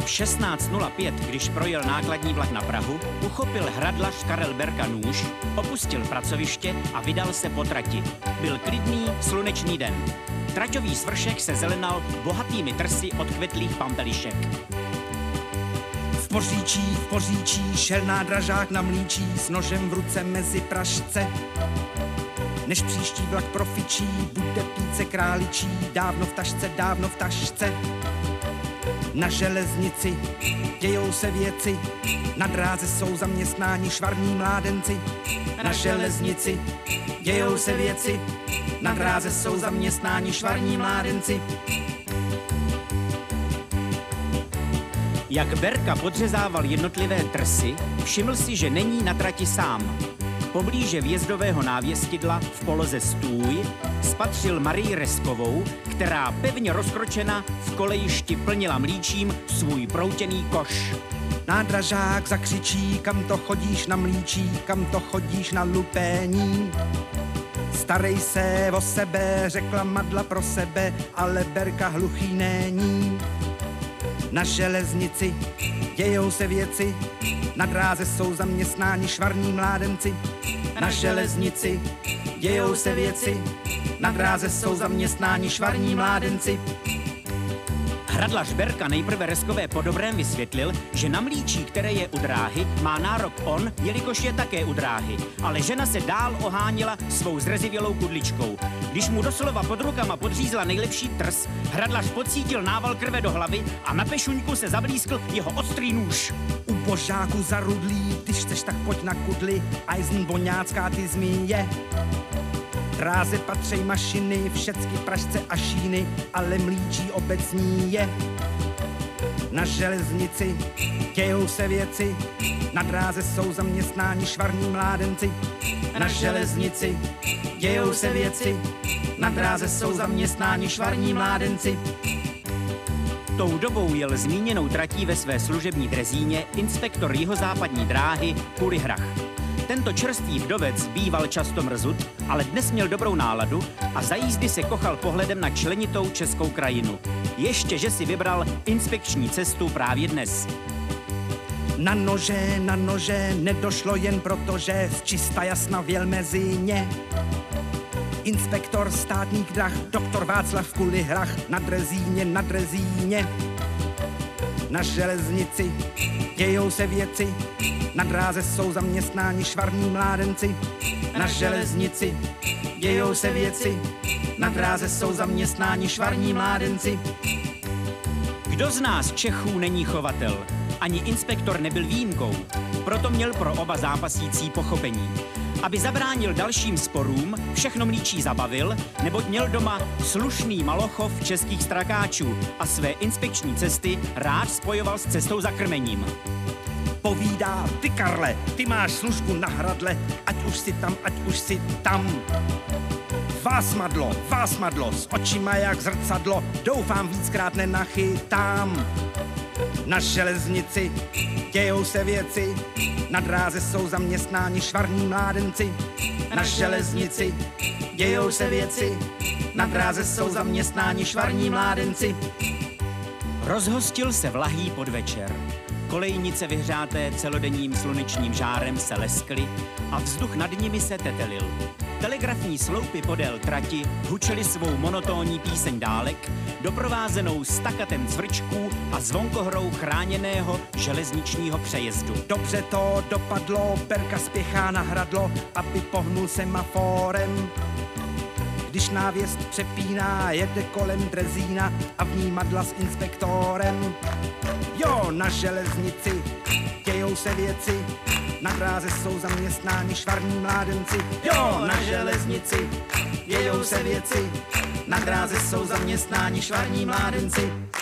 V 16:05, když projel nákladní vlak na Prahu, uchopil hradlař Karel Berka nůž, opustil pracoviště a vydal se po trati. Byl klidný, slunečný den. Traťový svršek se zelenal bohatými trsy odkvetlých pampelišek. V Poříčí šel nádražák na mlíčí s nožem v ruce mezi pražce. Než příští vlak profičí, bude píce králičí, dávno v tašce. Na železnici dějou se věci, na dráze jsou zaměstnáni švarní mládenci. Na železnici dějou se věci, na dráze jsou zaměstnáni švarní mládenci. Jak Berka podřezával jednotlivé trsy, všiml si, že není na trati sám. Poblíže vjezdového návěstidla v poloze Stůj spatřil Marii Reskovou, která pevně rozkročena v kolejišti plnila mlíčím svůj proutěný koš. Nádražák zakřičí, kam to chodíš na mlíčí, kam to chodíš na lupéní. Starej se o sebe, řekla Madla pro sebe, ale Berka hluchý není. Na železnici dějou se věci, na dráze jsou zaměstnáni švarní mládenci. Na železnici dějou se věci, na dráze jsou zaměstnáni švarní mládenci. Hradlař Berka nejprve Reskové po dobrém vysvětlil, že na mlíčí, které je u dráhy, má nárok on, jelikož je také u dráhy, ale žena se dál oháněla svou zrezivělou kudličkou. Když mu doslova pod rukama podřízla nejlepší trs, hradlař pocítil nával krve do hlavy a na pešuňku se zablískl jeho ostrý nůž. U božáku zarudlý, když chceš, tak pojď na kudli, Eisen voňácká ty zmije. Dráze patřej mašiny, všecky pražce a šíny, ale mlíčí obecní je. Na železnici dějou se věci, na dráze jsou zaměstnáni švarní mládenci. Na železnici dějou se věci, na dráze jsou zaměstnáni švarní mládenci. Tou dobou jel zmíněnou tratí ve své služební drezíně inspektor jihozápadní dráhy Kulihrach. Tento čerstvý vdovec býval často mrzut, ale dnes měl dobrou náladu a za jízdy se kochal pohledem na členitou českou krajinu. Ještě, že si vybral inspekční cestu právě dnes. Na nože nedošlo jen proto, že z čista jasna věl mezi ně. Inspektor státních drah, doktor Václav Kulihrach na drezíně. Na železnici dějou se věci, na dráze jsou zaměstnáni švarní mládenci. Na železnici dějou se věci, na dráze jsou zaměstnáni švarní mládenci. Kdo z nás Čechů není chovatel? Ani inspektor nebyl výjimkou, proto měl pro oba zápasící pochopení. Aby zabránil dalším sporům, všechno mlíčí zabavil, neboť měl doma slušný malochov českých strakáčů a své inspekční cesty rád spojoval s cestou za krmením. Povídá, ty Karle, ty máš službu na hradle, ať už si tam. Vás madlo, s očima jak zrcadlo, doufám víckrát nenachytám. Na železnici dějou se věci, na dráze jsou zaměstnáni švarní mládenci. Na železnici dějou se věci, na dráze jsou zaměstnáni švarní mládenci. Rozhostil se vlahý podvečer. Kolejnice vyhřáté celodenním slunečním žárem se leskly a vzduch nad nimi se tetelil. Telegrafní sloupy podél trati hučely svou monotónní píseň dálek, doprovázenou stakatem cvrčků a zvonkohrou chráněného železničního přejezdu. Dobře to dopadlo, Berka spěchá na hradlo, aby pohnul semaforem. Když návěst přepíná, jede kolem drezína a v ní Madla s inspektorem. Jo, na železnici dějou se věci, na dráze jsou zaměstnáni švarní mládenci. Jo, na železnici dějou se věci, na dráze jsou zaměstnáni švarní mládenci.